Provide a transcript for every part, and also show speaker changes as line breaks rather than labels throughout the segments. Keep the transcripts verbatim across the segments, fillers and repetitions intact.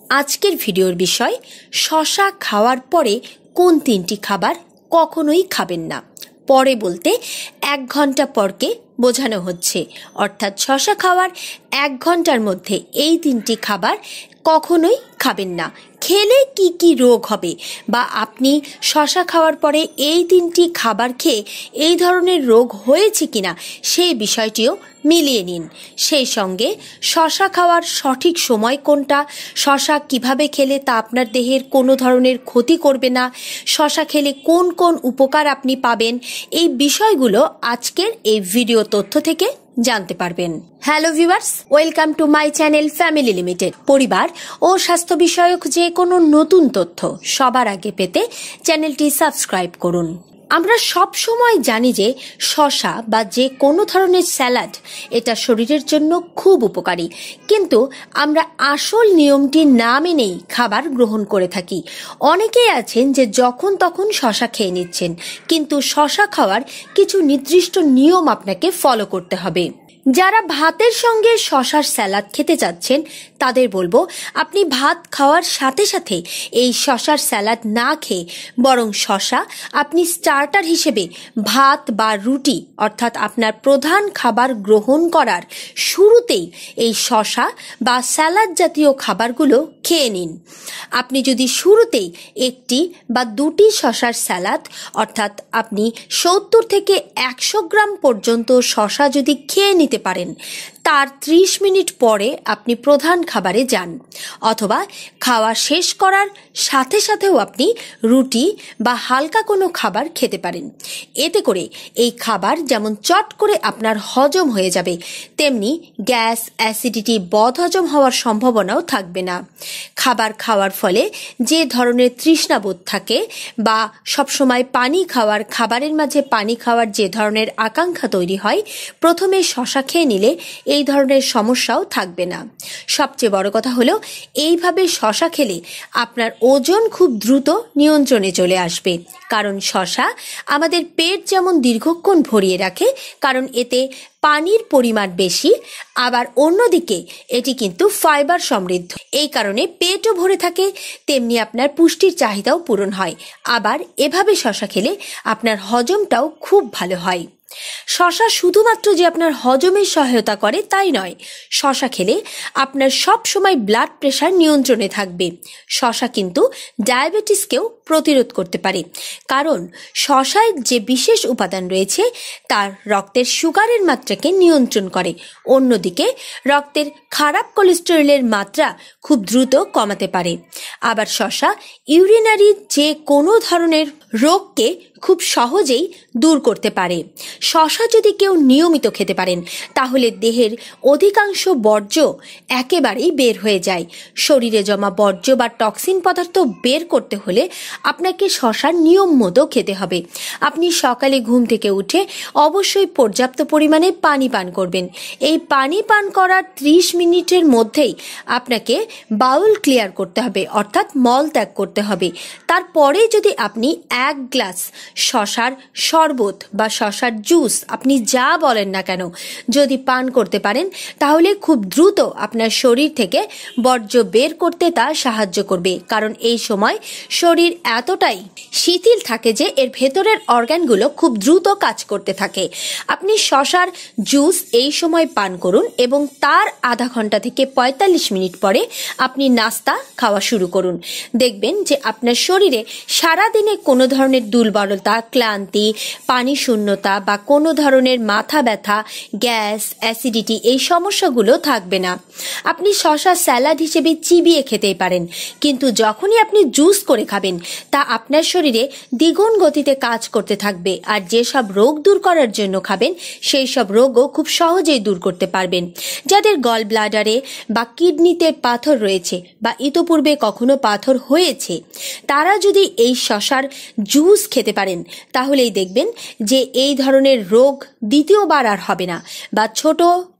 আজকের ভিডিওর বিষয় শশা খাওয়ার পরে কোন তিনটি খাবার কখনোই খাবেন না। পরে বলতে এক ঘন্টা পরকে বোঝানো হচ্ছে, অর্থাৎ শশা খাওয়ার এক ঘন্টার মধ্যে এই তিনটি খাবার কখনোই খাবেন না। খেলে কি কি রোগ হবে বা আপনি শশা খাওয়ার পরে এই তিনটি খাবার খেয়ে এই ধরনের রোগ হয়েছে কিনা সেই বিষয়টিও মিলিয়ে নিন। সেই সঙ্গে শশা খাওয়ার সঠিক সময় কোনটা, শশা কিভাবে খেলে তা আপনার দেহের কোনো ধরনের ক্ষতি করবে না, শশা খেলে কোন কোন উপকার আপনি পাবেন, এই বিষয়গুলো আজকের এই ভিডিও তথ্য থেকে জানতে পারবেন। Hello viewers, welcome to my channel family limited. পরিবার ও স্বাস্থ্য বিষয়ক যে কোনো নতুন তথ্য সবার আগে পেতে চ্যানেলটি সাবস্ক্রাইব করুন। আমরা সব সময় জানি যে শশা বা যে কোনো ধরনের স্যালাড এটা শরীরের জন্য খুব উপকারী, কিন্তু আমরা আসল নিয়মটি না মেনেই খাবার গ্রহণ করে থাকি। অনেকেই আছেন যে যখন তখন শশা খেয়ে নিচ্ছেন, কিন্তু শশা খাওয়ার কিছু নির্দিষ্ট নিয়ম আপনাকে ফলো করতে হবে। যারা ভাতের সঙ্গে শশার স্যালাড খেতে চাচ্ছেন তাদের বলবো, আপনি ভাত খাওয়ার সাথে সাথে এই শশার স্যালাড না খেয়ে বরং শশা আপনি স্টার্টার হিসেবে ভাত বা রুটি অর্থাৎ আপনার প্রধান খাবার গ্রহণ করার শুরুতেই এই শশা বা স্যালাড জাতীয় খাবারগুলো খেয়ে নিন। আপনি যদি শুরুতেই একটি বা দুটি শশার স্যালাড অর্থাৎ আপনি সত্তর থেকে একশো গ্রাম পর্যন্ত শশা যদি খেয়ে নিতে পারেন, তার ত্রিশ মিনিট পরে আপনি প্রধান খাবারে যান, অথবা খাওয়া শেষ করার সাথে সাথেও আপনি রুটি বা হালকা কোনো খাবার খেতে পারেন। এতে করে এই খাবার যেমন চট করে আপনার হজম হয়ে যাবে, তেমনি গ্যাস, অ্যাসিডিটি, বদহজম হওয়ার সম্ভাবনাও থাকবে না। খাবার খাওয়ার ফলে যে ধরনের তৃষ্ণাবোধ থাকে বা সবসময় পানি খাওয়ার, খাবারের মাঝে পানি খাওয়ার যে ধরনের আকাঙ্ক্ষা তৈরি হয়, প্রথমে শশা খেয়ে নিলে এই ধরনের সমস্যাও থাকবে না। সবচেয়ে বড় কথা হলো, এইভাবে শশা খেলে আপনার ওজন খুব দ্রুত নিয়ন্ত্রণে চলে আসবে, কারণ শশা আমাদের পেট যেমন দীর্ঘক্ষণ ভরিয়ে রাখে, কারণ এতে পানির পরিমাণ বেশি, আবার অন্যদিকে এটি কিন্তু ফাইবার সমৃদ্ধ, এই কারণে পেটও ভরে থাকে, তেমনি আপনার পুষ্টির চাহিদাও পূরণ হয়। আবার এভাবে শশা খেলে আপনার হজমটাও খুব ভালো হয়। শশা শুধুমাত্র যে আপনার হজমের সহায়তা করে তাই নয়, শশা খেলে আপনার সব সময় ব্লাড প্রেশার নিয়ন্ত্রণে থাকবে। শশা কিন্তু ডায়াবেটিসকেও প্রতিরোধ করতে পারে, কারণ শশায় যে বিশেষ উপাদান রয়েছে তার রক্তের সুগারের মাত্রাকে নিয়ন্ত্রণ করে। অন্যদিকে রক্তের খারাপ কোলেস্টেরলের মাত্রা খুব দ্রুত কমাতে পারে। আবার শশা ইউরিনারি যে কোনো ধরনের রোগকে খুব সহজেই দূর করতে পারে। শশা যদি কেউ নিয়মিত খেতে পারেন, তাহলে দেহের অধিকাংশ বর্জ্য একেবারেই বের হয়ে যায়। শরীরে জমা বর্জ্য বা টক্সিন পদার্থ বের করতে হলে আপনাকে শশার নিয়ম মতো খেতে হবে। আপনি সকালে ঘুম থেকে উঠে অবশ্যই পর্যাপ্ত পরিমাণে পানি পান করবেন। এই পানি পান করার ত্রিশ মিনিটের মধ্যেই আপনাকে বাউল ক্লিয়ার করতে হবে, অর্থাৎ মল ত্যাগ করতে হবে। তারপরে যদি আপনি এক গ্লাস শশার শরবত বা শশার জুস, আপনি যা বলেন না কেন, যদি পান করতে পারেন, তাহলে খুব দ্রুত আপনার শরীর থেকে বর্জ্য বের করতে তা সাহায্য করবে, কারণ এই সময় শরীর এতটাই শিথিল থাকে যে এর ভেতরের অর্গানগুলো খুব দ্রুত কাজ করতে থাকে। আপনি শশার জুস এই সময় পান করুন এবং তার আধা ঘন্টা থেকে পঁয়তাল্লিশ মিনিট পরে আপনি নাস্তা খাওয়া শুরু করুন। দেখবেন যে আপনার শরীরে সারাদিনে কোনো ধরনের দুর্বলতা, ক্লান্তি, পানি শূন্যতা বা কোনো ধরনের মাথা ব্যথা, গ্যাস, অ্যাসিডিটি এই সমস্যাগুলো থাকবে না। আপনি শশা স্যালাড হিসেবে চিবিয়ে খেতেই পারেন, কিন্তু যখনই আপনি জুস করে খাবেন তা আপনার শরীরে দ্বিগুণ গতিতে কাজ করতে থাকবে, আর যেসব রোগ দূর করার জন্য খাবেন সেই সব রোগও খুব সহজেই দূর করতে পারবেন। যাদের গল ব্লাডারে বা কিডনিতে পাথর রয়েছে বা ইতোপূর্বে কখনো পাথর হয়েছে, তারা যদি এই শশার জুস খেতে পারেন, তাহলেই দেখবেন যে এই ধরনের রোগ দ্বিতীয়বার আর হবে না, বা ছোট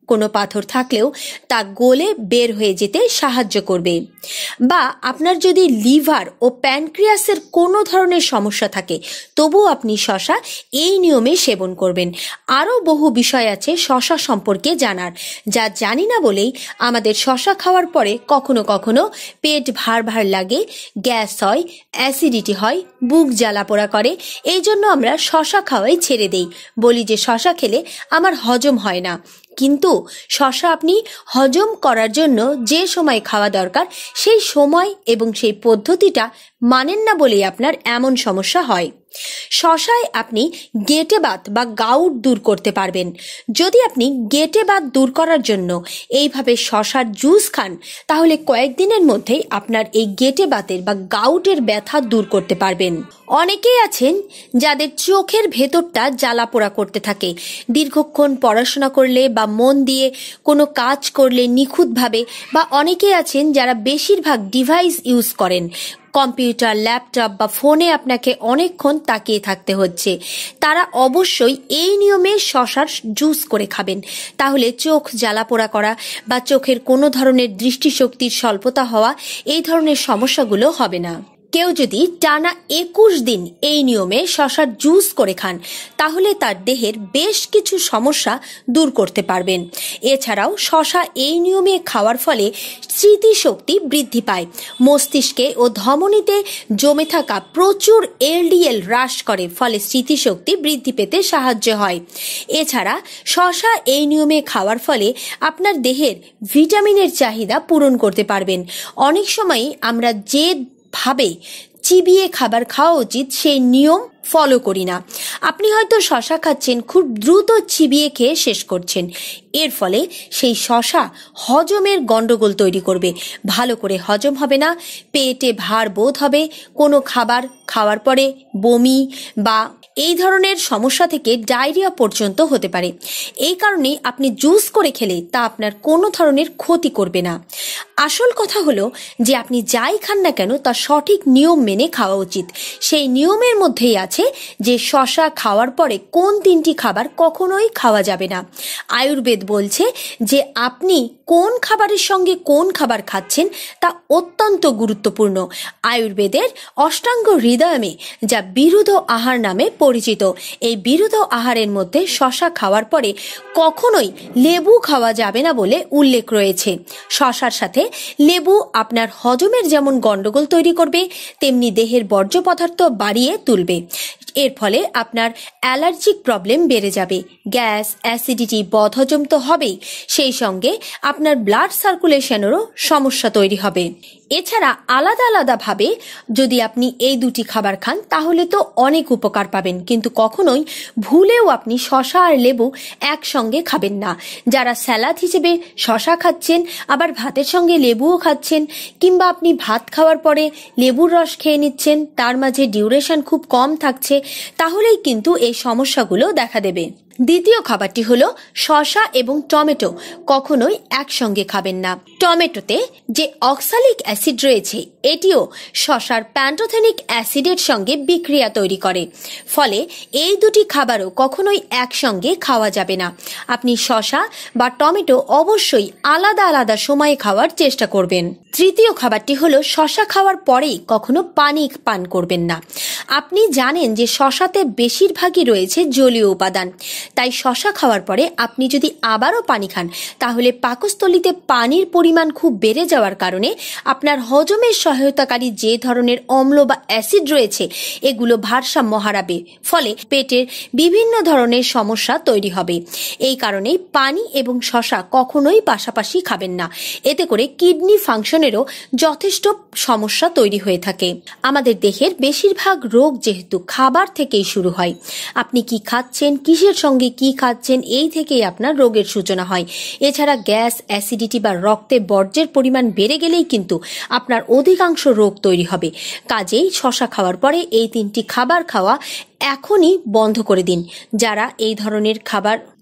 কোনো পাথর থাকলেও তা গলে বের হয়ে যেতে সাহায্য করবে। বা আপনার যদি লিভার ও প্যানক্রিয়াসের কোনো ধরনের সমস্যা থাকে তবুও আপনি শশা এই নিয়মে সেবন করবেন। আরও বহু বিষয় আছে শশা সম্পর্কে জানার, যা জানি না বলেই আমাদের শশা খাওয়ার পরে কখনো কখনো পেট ভার ভার লাগে, গ্যাস হয়, অ্যাসিডিটি হয়, বুক জ্বালা পোড়া করে। এই জন্য আমরা শশা খাওয়াই ছেড়ে দেই, বলি যে শশা খেলে আমার হজম হয় না। কিন্তু শশা আপনি হজম করার জন্য যে সময় খাওয়া দরকার সেই সময় এবং সেই পদ্ধতিটা মানেন না বলেই আপনার এমন সমস্যা হয়। শশায় আপনি গেঁটে বাত বা গাউট দূর করতে পারবেন। যদি আপনি গেঁটে বাত দূর করার জন্য এইভাবে শশার জুস খান তাহলে কয়েকদিনের মধ্যেই আপনার এই গেঁটে বাতের বা গাউটের ব্যথা দূর করতে পারবেন। অনেকেই আছেন যাদের চোখের ভেতরটা জ্বালা পোড়া করতে থাকে, দীর্ঘক্ষণ পড়াশোনা করলে বা মন দিয়ে কোনো কাজ করলে নিখুঁতভাবে, বা অনেকেই আছেন যারা বেশিরভাগ ডিভাইস ইউজ করেন, কম্পিউটার, ল্যাপটপ বা ফোনে আপনাকে অনেকক্ষণ তাকিয়ে থাকতে হচ্ছে, তারা অবশ্যই এই নিয়মে শশার জুস করে খাবেন। তাহলে চোখ জ্বালা পোড়া করা বা চোখের কোনো ধরনের দৃষ্টিশক্তির স্বল্পতা হওয়া এই ধরনের সমস্যাগুলো হবে না। কেউ যদি টানা একুশ দিন এই নিয়মে শশার জুস করে খান তাহলে তার দেহের বেশ কিছু সমস্যা দূর করতে পারবেন। এছাড়াও শশা এই নিয়মে খাওয়ার ফলে স্মৃতিশক্তি বৃদ্ধি পায়, মস্তিষ্কে ও ধমনীতে জমে থাকা প্রচুর এলডিএল হ্রাস করে, ফলে স্মৃতিশক্তি বৃদ্ধি পেতে সাহায্য হয়। এছাড়া শশা এই নিয়মে খাওয়ার ফলে আপনার দেহের ভিটামিনের চাহিদা পূরণ করতে পারবেন। অনেক সময়ই আমরা যে ভাবে চিবিয়ে খাবার খাওয়া উচিত সেই নিয়ম ফলো করি না। আপনি হয়তো শশা খাচ্ছেন, খুব দ্রুত চিবিয়ে খেয়ে শেষ করছেন, এর ফলে সেই শশা হজমের গন্ডগোল তৈরি করবে, ভালো করে হজম হবে না, পেটে ভার বোধ হবে, কোনো খাবার খাওয়ার পরে বমি বা এই ধরনের সমস্যা থেকে ডায়রিয়া পর্যন্ত হতে পারে। এই কারণে আপনি জুস করে খেলে তা আপনার কোনো ধরনের ক্ষতি করবে না। আসল কথা হলো যে আপনি যাই খান না কেন তা সঠিক নিয়ম মেনে খাওয়া উচিত। সেই নিয়মের মধ্যেই আছে যে শশা খাওয়ার পরে কোন তিনটি খাবার কখনোই খাওয়া যাবে না। আয়ুর্বেদ বলছে যে আপনি কোন খাবারের সঙ্গে কোন খাবার খাচ্ছেন তা অত্যন্ত গুরুত্বপূর্ণ। আয়ুর্বেদের অষ্টাঙ্গ হৃদয়মে, যা বিরুদ্ধ আহার নামে পরিচিত, এই বিরুদ্ধ আহারের মধ্যে শশা খাওয়ার পরে কখনোই লেবু খাওয়া যাবে না বলে উল্লেখ রয়েছে। শশার সাথে লেবু আপনার হজমের যেমন গন্ডগোল তৈরি করবে তেমনি দেহের বর্জ্য পদার্থ বাড়িয়ে তুলবে। এর ফলে আপনার অ্যালার্জিক প্রবলেম বেড়ে যাবে, গ্যাস, অ্যাসিডিটি, বদহজম তো হবেই, সেই সঙ্গে আপনার ব্লাড সার্কুলেশনেরও সমস্যা তৈরি হবে। এছাড়া আলাদা আলাদা ভাবে যদি আপনি এই দুটি খাবার খান তাহলে তো অনেক উপকার পাবেন, কিন্তু কখনোই ভুলেও আপনি শশা আর লেবু একসঙ্গে খাবেন না। যারা স্যালাড হিসেবে শশা খাচ্ছেন আবার ভাতের সঙ্গে লেবুও খাচ্ছেন, কিংবা আপনি ভাত খাওয়ার পরে লেবুর রস খেয়ে নিচ্ছেন, তার মাঝে ডিউরেশন খুব কম থাকছে, তাহলেই কিন্তু এই সমস্যাগুলো দেখা দেবে। দ্বিতীয় খাবারটি হলো শসা এবং টমেটো কখনোই একসঙ্গে খাবেন না। টমেটোতে যে অক্সালিক অ্যাসিড রয়েছে এটিও শসার প্যান্টোথেনিক অ্যাসিডের সঙ্গে বিক্রিয়া তৈরি করে, ফলে এই দুটি খাবারও কখনোই একসঙ্গে খাওয়া যাবে না। আপনি শসা বা টমেটো অবশ্যই আলাদা আলাদা সময়ে খাওয়ার চেষ্টা করবেন। তৃতীয় খাবারটি হলো শসা খাওয়ার পরেই কখনো পানি পান করবেন না। আপনি জানেন যে শসাতে বেশিরভাগই রয়েছে জলীয় উপাদান, তাই শসা খাওয়ার পরে আপনি যদি আবারও পানি খান তাহলে পাকস্থলীতে পানির পরিমাণ খুব বেড়ে যাওয়ার কারণে আপনার হজমের সহায়তাকারী যে ধরনের অম্ল বা অ্যাসিড রয়েছে এগুলো ভারসাম্য হারাবে, ফলে পেটের বিভিন্ন ধরনের সমস্যা তৈরি হবে। এই কারণেই পানি এবং শসা কখনোই পাশাপাশি খাবেন না, এতে করে কিডনি ফাংশনেরও যথেষ্ট সমস্যা তৈরি হয়ে থাকে। আমাদের দেহের বেশিরভাগ রোগ যেহেতু খাবার থেকেই শুরু হয়, আপনি কি খাচ্ছেন, কিসের সঙ্গে কি খাচ্ছেন, এই থেকেই আপনার রোগের সূচনা হয়। এছাড়া গ্যাস, অ্যাসিডিটি বা রক্তে বর্জ্যের পরিমাণ বেড়ে গেলেই কিন্তু আপনার অধিকাংশ রোগ তৈরি হবে। কাজেই শসা খাওয়ার পরে এই তিনটি খাবার খাওয়া এখনই বন্ধ করে দিন। যারা এই ধরনের খাবার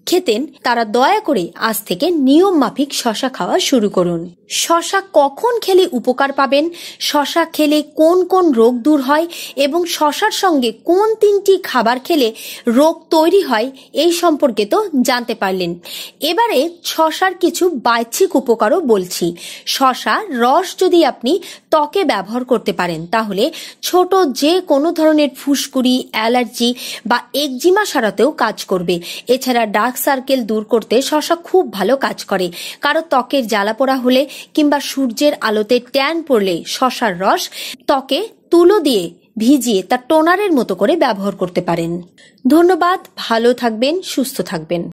খেতেন তারা দয়া করে আজ থেকে নিয়ম মাফিক শশা খাওয়া শুরু করুন। শশা কখন খেলে উপকার পাবেন, শশা খেলে কোন কোন রোগ দূর হয় এবং শশার সঙ্গে কোন তিনটি খাবার খেলে রোগ তৈরি হয় এই সম্পর্কে তো জানতে পারলেন। এবারে শশার কিছু বাহ্যিক উপকারও বলছি। শশার রস যদি আপনি ত্বকে ব্যবহার করতে পারেন তাহলে ছোট যে কোনো ধরনের ফুসকুড়ি, অ্যালার্জি বা একজিমা সারাতেও কাজ করবে। এছাড়া ডার্ক সার্কেল দূর করতে শশা খুব ভালো কাজ করে। কারো ত্বকের জ্বালাপোড়া হলে কিংবা সূর্যের আলোতে ট্যান পড়লে শশার রস ত্বকে তুলো দিয়ে ভিজিয়ে তা টোনারের মতো করে ব্যবহার করতে পারেন। ধন্যবাদ, ভালো থাকবেন, সুস্থ থাকবেন।